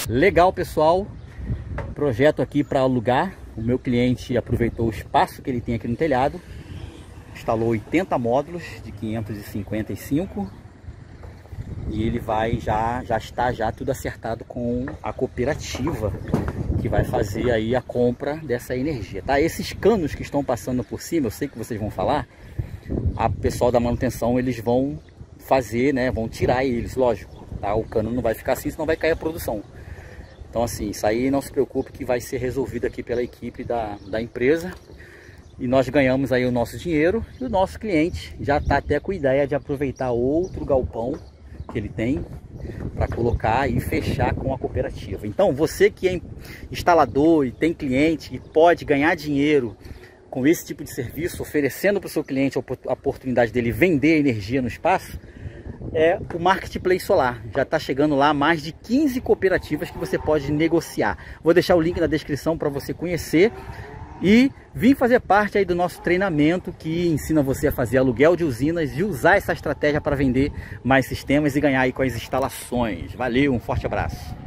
Legal, pessoal, projeto aqui para alugar. O meu cliente aproveitou o espaço que ele tem aqui no telhado, instalou 80 módulos de 555 e ele vai já está tudo acertado com a cooperativa que vai fazer aí a compra dessa energia, tá? Esses canos que estão passando por cima, eu sei que vocês vão falar, a pessoal da manutenção eles vão fazer, né? Vão tirar eles, lógico, tá? O cano não vai ficar assim, senão vai cair a produção. Então assim, isso aí não se preocupe que vai ser resolvido aqui pela equipe da empresa. E nós ganhamos aí o nosso dinheiro e o nosso cliente já está até com a ideia de aproveitar outro galpão que ele tem para colocar e fechar com a cooperativa. Então você que é instalador e tem cliente e pode ganhar dinheiro com esse tipo de serviço, oferecendo para o seu cliente a oportunidade dele vender energia no espaço, é o Marketplace Solar. Já está chegando lá mais de 15 cooperativas que você pode negociar. Vou deixar o link na descrição para você conhecer e vir fazer parte aí do nosso treinamento que ensina você a fazer aluguel de usinas e usar essa estratégia para vender mais sistemas e ganhar aí com as instalações. Valeu, um forte abraço.